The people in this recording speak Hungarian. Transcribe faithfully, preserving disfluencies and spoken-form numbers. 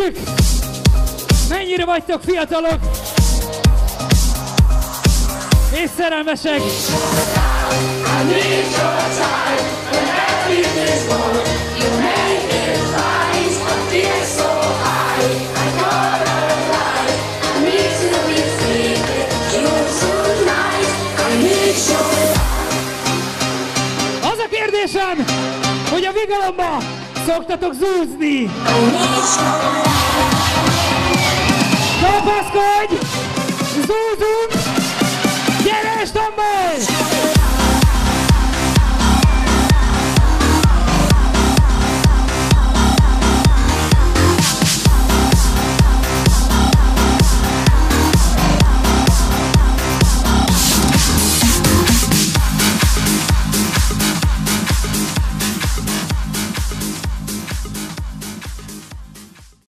Nézzük! Mennyire vagytok fiatalok! És szerelmesek! Az a kérdésem, hogy a Vigalomba szoktatok zúzni? Kapaszkodj! Zúzunk! Gyere, Stambol!